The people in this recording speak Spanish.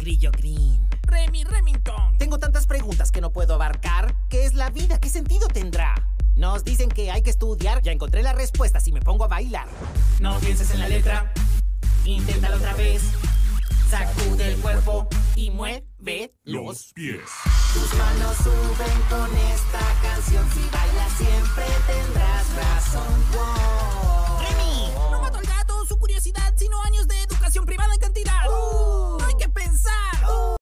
Grillo Green. Remy Remington. Tengo tantas preguntas que no puedo abarcar. ¿Qué es la vida? ¿Qué sentido tendrá? Nos dicen que hay que estudiar. Ya encontré la respuesta si me pongo a bailar. No pienses en la letra, inténtalo otra vez. Sacude el cuerpo y mueve los pies. Tus manos suben con esta canción. Si bailas siempre tendrás razón.